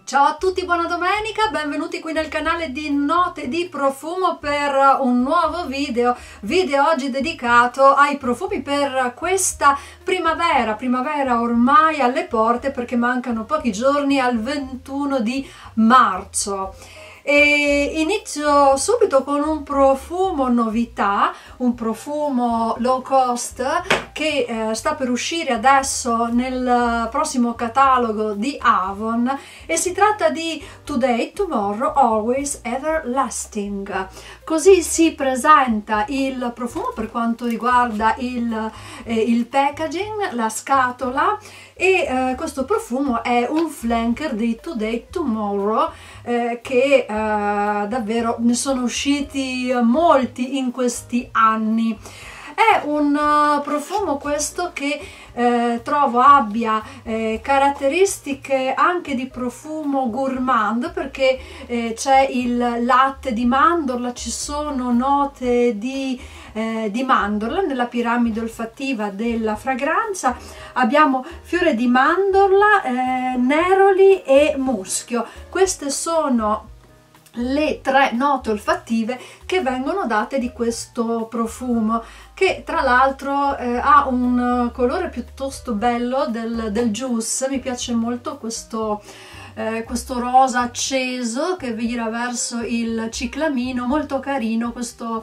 Ciao a tutti, buona domenica, benvenuti qui nel canale di Note di Profumo per un nuovo video oggi dedicato ai profumi per questa primavera ormai alle porte, perché mancano pochi giorni al 21 di marzo. E inizio subito con un profumo novità, un profumo low cost che sta per uscire adesso nel prossimo catalogo di Avon, e si tratta di Today, Tomorrow, Always, Everlasting. Così si presenta il profumo per quanto riguarda il packaging, la scatola. E questo profumo è un flanker di Today Tomorrow, che davvero ne sono usciti molti in questi anni. È un profumo questo che trovo abbia caratteristiche anche di profumo gourmand, perché c'è il latte di mandorla, ci sono note di mandorla nella piramide olfattiva della fragranza. Abbiamo fiore di mandorla, neroli e muschio. Queste sono le tre note olfattive che vengono date di questo profumo, che tra l'altro ha un colore piuttosto bello del juice. Mi piace molto questo rosa acceso che vira verso il ciclamino, molto carino questo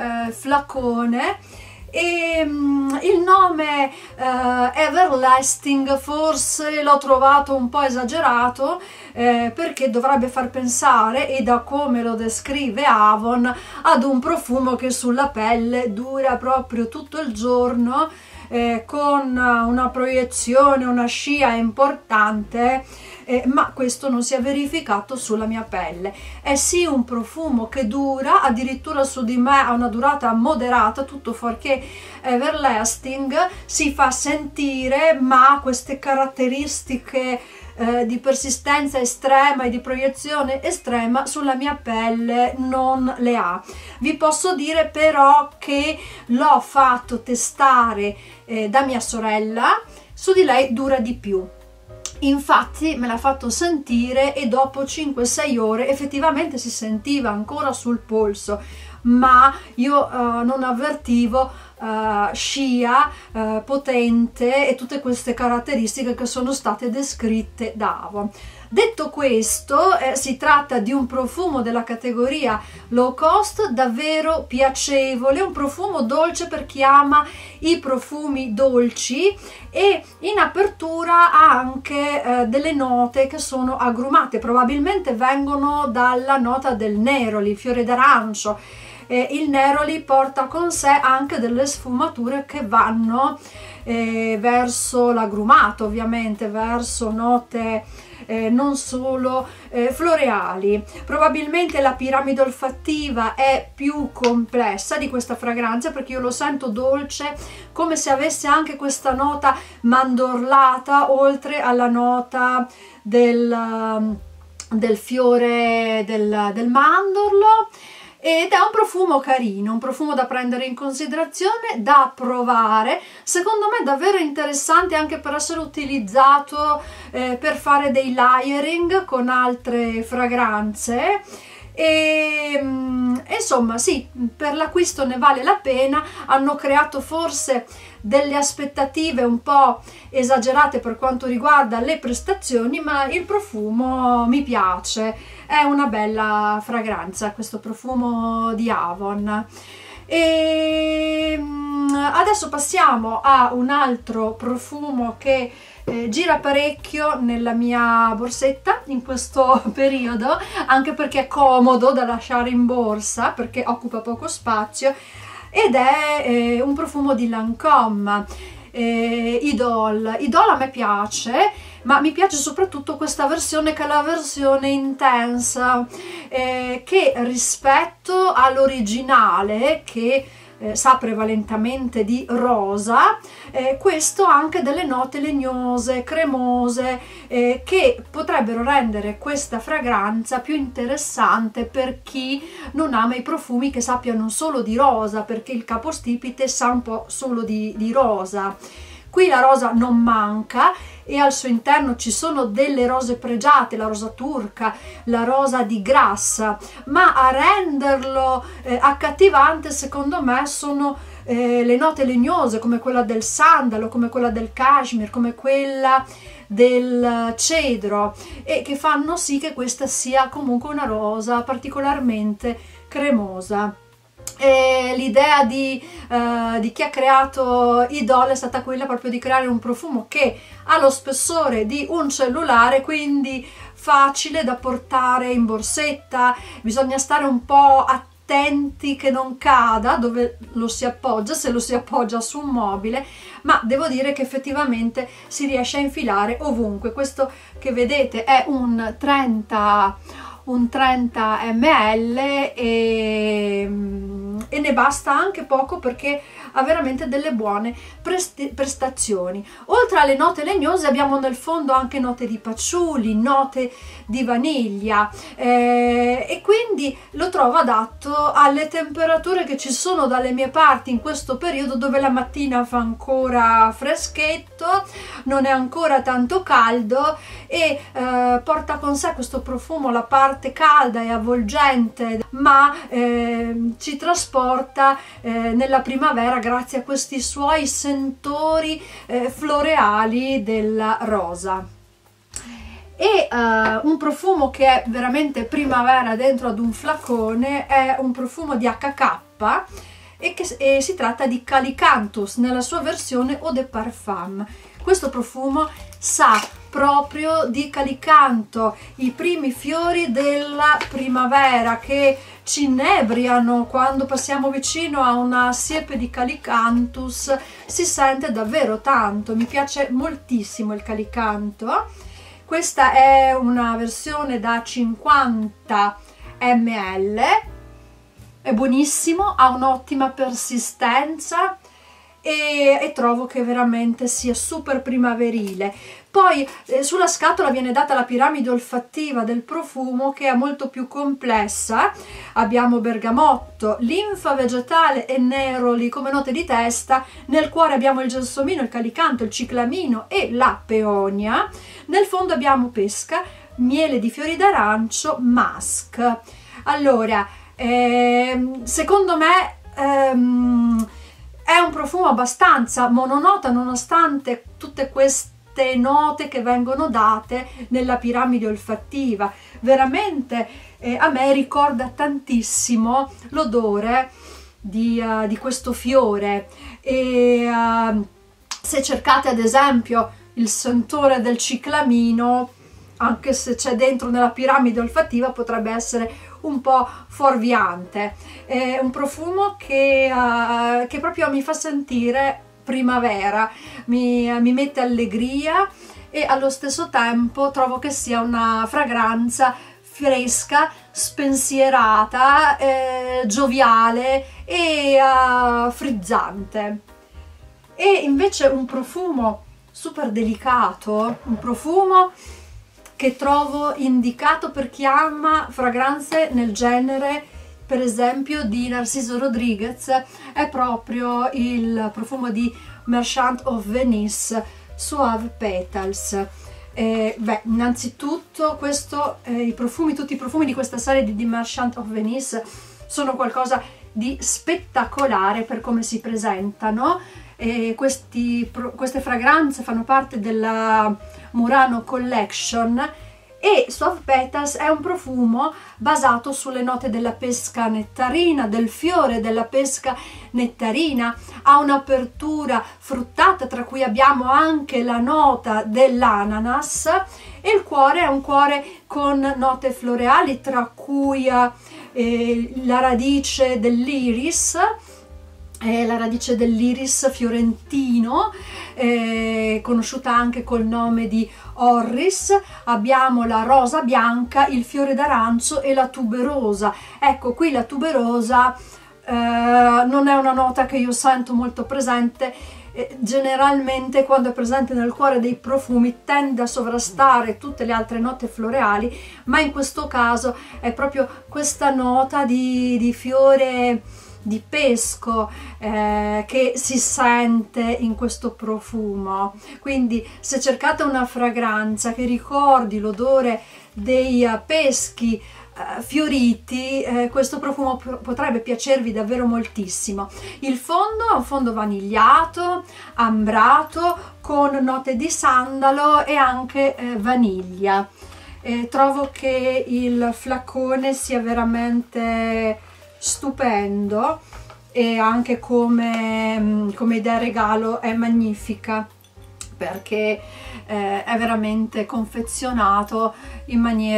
flacone. E il nome Everlasting forse l'ho trovato un po' esagerato, perché dovrebbe far pensare, e da come lo descrive Avon, ad un profumo che sulla pelle dura proprio tutto il giorno, con una proiezione, una scia importante, ma questo non si è verificato sulla mia pelle. È sì un profumo che dura, addirittura su di me ha una durata moderata, tutto fuorché Everlasting si fa sentire, ma queste caratteristiche di persistenza estrema e di proiezione estrema sulla mia pelle non le ha. Vi posso dire però che l'ho fatto testare da mia sorella, su di lei dura di più. Infatti me l'ha fatto sentire e dopo 5-6 ore effettivamente si sentiva ancora sul polso, ma io non avvertivo scia potente e tutte queste caratteristiche che sono state descritte da Avon. Detto questo, si tratta di un profumo della categoria low cost davvero piacevole, un profumo dolce per chi ama i profumi dolci, e in apertura ha anche delle note che sono agrumate, probabilmente vengono dalla nota del neroli, fiore d'arancio. Il neroli porta con sé anche delle sfumature che vanno verso l'agrumato, ovviamente verso note non solo floreali. Probabilmente la piramide olfattiva è più complessa di questa fragranza, perché io lo sento dolce, come se avesse anche questa nota mandorlata oltre alla nota del fiore del mandorlo. Ed è un profumo carino, un profumo da prendere in considerazione, da provare, secondo me davvero interessante anche per essere utilizzato per fare dei layering con altre fragranze. E insomma sì, per l'acquisto ne vale la pena. Hanno creato forse delle aspettative un po' esagerate per quanto riguarda le prestazioni, ma il profumo mi piace, è una bella fragranza questo profumo di Avon. E adesso passiamo a un altro profumo che gira parecchio nella mia borsetta in questo periodo, anche perché è comodo da lasciare in borsa perché occupa poco spazio, ed è un profumo di Lancôme, Idole. Idole a me piace, ma mi piace soprattutto questa versione, che è la versione intensa, che rispetto all'originale, che sa prevalentemente di rosa, questo ha anche delle note legnose, cremose, che potrebbero rendere questa fragranza più interessante per chi non ama i profumi che sappiano solo di rosa, perché il capostipite sa un po' solo di rosa. Qui la rosa non manca e al suo interno ci sono delle rose pregiate, la rosa turca, la rosa di Grasse, ma a renderlo accattivante secondo me sono le note legnose, come quella del sandalo, come quella del cashmere, come quella del cedro, e che fanno sì che questa sia comunque una rosa particolarmente cremosa. L'idea di chi ha creato Idol è stata quella proprio di creare un profumo che ha lo spessore di un cellulare, quindi facile da portare in borsetta. Bisogna stare un po' attenti che non cada dove lo si appoggia, se lo si appoggia su un mobile, ma devo dire che effettivamente si riesce a infilare ovunque. Questo che vedete è un 30 ml e ne basta anche poco perché ha veramente delle buone prestazioni. Oltre alle note legnose abbiamo nel fondo anche note di patchouli, note di vaniglia, e quindi lo trovo adatto alle temperature che ci sono dalle mie parti in questo periodo, dove la mattina fa ancora freschetto, non è ancora tanto caldo, e porta con sé questo profumo la parte calda e avvolgente, ma ci trasporta nella primavera grazie a questi suoi sentori floreali della rosa. E un profumo che è veramente primavera dentro ad un flacone è un profumo di HK e si tratta di Calicanthus nella sua versione Eau de Parfum. Questo profumo sa proprio di calicanto, i primi fiori della primavera che ci inebriano. Quando passiamo vicino a una siepe di Calicanthus si sente davvero tanto. Mi piace moltissimo il calicanto. Questa è una versione da 50 ml, è buonissimo, ha un'ottima persistenza e trovo che veramente sia super primaverile. Poi sulla scatola viene data la piramide olfattiva del profumo, che è molto più complessa. Abbiamo bergamotto, linfa vegetale e neroli come note di testa. Nel cuore abbiamo il gelsomino, il calicanto, il ciclamino e la peonia. Nel fondo abbiamo pesca, miele di fiori d'arancio, musk. Allora, secondo me è un profumo abbastanza mononota, nonostante tutte queste note che vengono date nella piramide olfattiva. Veramente a me ricorda tantissimo l'odore di questo fiore, e se cercate ad esempio il sentore del ciclamino, anche se c'è dentro nella piramide olfattiva, potrebbe essere un po' fuorviante. È un profumo che proprio mi fa sentire primavera, mi mette allegria, e allo stesso tempo trovo che sia una fragranza fresca, spensierata, gioviale e frizzante. E invece un profumo super delicato, un profumo che trovo indicato per chi ama fragranze nel genere, per esempio di Narciso Rodriguez, è proprio il profumo di Merchant of Venice, Suave Petals. Innanzitutto tutti i profumi di questa serie di Merchant of Venice sono qualcosa di spettacolare per come si presentano. Queste fragranze fanno parte della Murano Collection, e Suave Petals è un profumo basato sulle note della pesca nettarina, del fiore della pesca nettarina. Ha un'apertura fruttata, tra cui abbiamo anche la nota dell'ananas, e il cuore è un cuore con note floreali, tra cui la radice dell'iris, fiorentino, conosciuta anche col nome di orris. Abbiamo la rosa bianca, il fiore d'arancio e la tuberosa. Ecco, qui la tuberosa non è una nota che io sento molto presente. Generalmente quando è presente nel cuore dei profumi tende a sovrastare tutte le altre note floreali, ma in questo caso è proprio questa nota di fiore di pesco che si sente in questo profumo. Quindi se cercate una fragranza che ricordi l'odore dei peschi fioriti, questo profumo potrebbe piacervi davvero moltissimo. Il fondo è un fondo vanigliato, ambrato, con note di sandalo e anche vaniglia. Trovo che il flacone sia veramente stupendo e anche come idea regalo è magnifica, perché è veramente confezionato in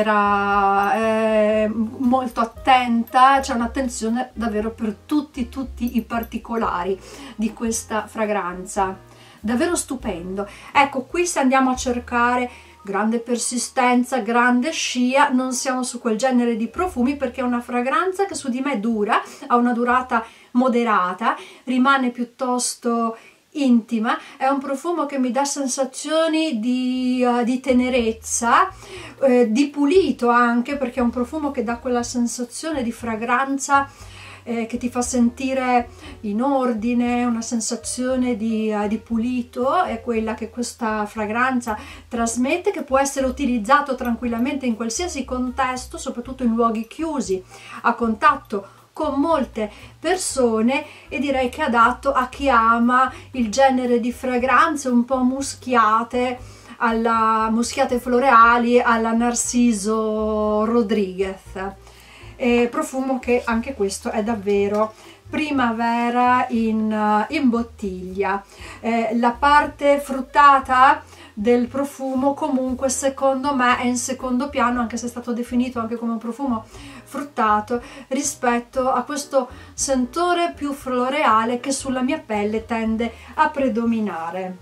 maniera molto attenta, c'è un'attenzione davvero per tutti i particolari di questa fragranza, davvero stupendo. Ecco, qui se andiamo a cercare grande persistenza, grande scia, non siamo su quel genere di profumi, perché è una fragranza che su di me dura, ha una durata moderata, rimane piuttosto intima, è un profumo che mi dà sensazioni di tenerezza, di pulito anche, perché è un profumo che dà quella sensazione di fragranza che ti fa sentire in ordine, una sensazione di pulito, è quella che questa fragranza trasmette, che può essere utilizzato tranquillamente in qualsiasi contesto, soprattutto in luoghi chiusi, a contatto con molte persone, e direi che è adatto a chi ama il genere di fragranze un po' muschiate, muschiate floreali alla Narciso Rodriguez. Profumo che anche questo è davvero primavera in bottiglia. La parte fruttata del profumo comunque secondo me è in secondo piano, anche se è stato definito anche come un profumo fruttato, rispetto a questo sentore più floreale che sulla mia pelle tende a predominare.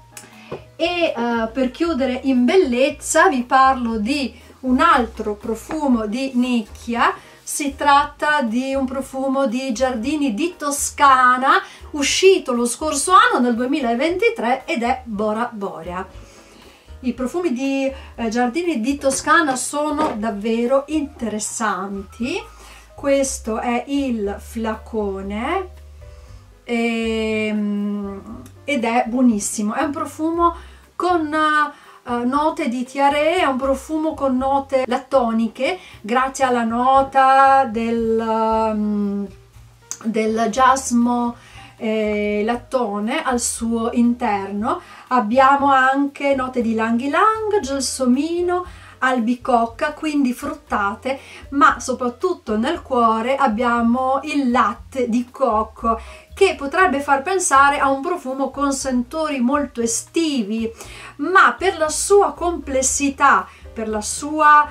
E per chiudere in bellezza vi parlo di un altro profumo di nicchia. Si tratta di un profumo di Giardini di Toscana, uscito lo scorso anno, nel 2023, ed è Bora Borea. I profumi di Giardini di Toscana sono davvero interessanti. Questo è il flacone ed è buonissimo. È un profumo con note di tiare, è un profumo con note lattoniche, grazie alla nota del giasmo lattone al suo interno. Abbiamo anche note di ylang ylang, gelsomino, albicocca, quindi fruttate, ma soprattutto nel cuore abbiamo il latte di cocco, che potrebbe far pensare a un profumo con sentori molto estivi, ma per la sua complessità, per la sua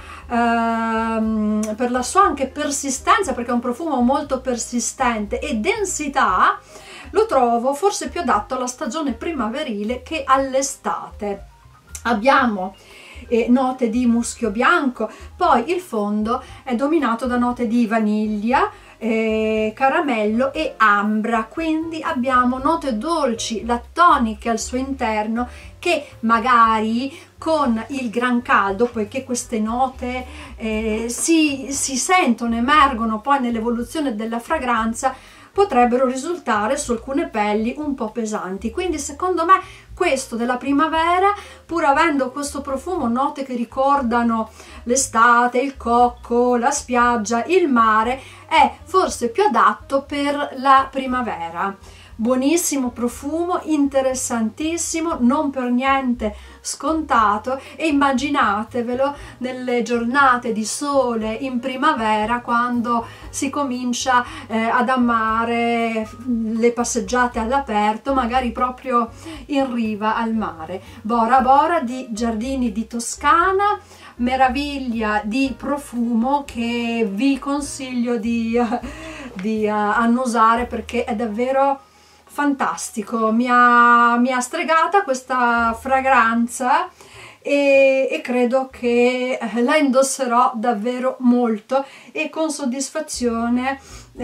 anche persistenza, perché è un profumo molto persistente, e densità, lo trovo forse più adatto alla stagione primaverile che all'estate. Abbiamo note di muschio bianco, poi il fondo è dominato da note di vaniglia, caramello e ambra, quindi abbiamo note dolci, lattoniche al suo interno, che magari con il gran caldo, poiché queste note si sentono, emergono poi nell'evoluzione della fragranza, potrebbero risultare su alcune pelli un po' pesanti. Quindi secondo me questo della primavera, pur avendo questo profumo, note che ricordano l'estate, il cocco, la spiaggia, il mare, è forse più adatto per la primavera. Buonissimo profumo, interessantissimo, non per niente scontato, e immaginatevelo nelle giornate di sole in primavera, quando si comincia ad amare le passeggiate all'aperto, magari proprio in riva al mare. Bora Bora di Giardini di Toscana, meraviglia di profumo che vi consiglio di annusare, perché è davvero fantastico. Mi ha stregata questa fragranza e credo che la indosserò davvero molto e con soddisfazione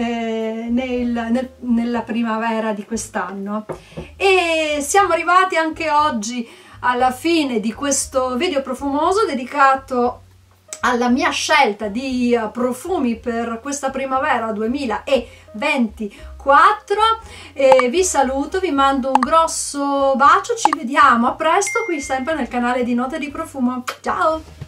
nella primavera di quest'anno. E siamo arrivati anche oggi alla fine di questo video profumoso dedicato alla mia scelta di profumi per questa primavera 2024. Vi saluto, vi mando un grosso bacio, ci vediamo a presto qui sempre nel canale di Note di Profumo. Ciao!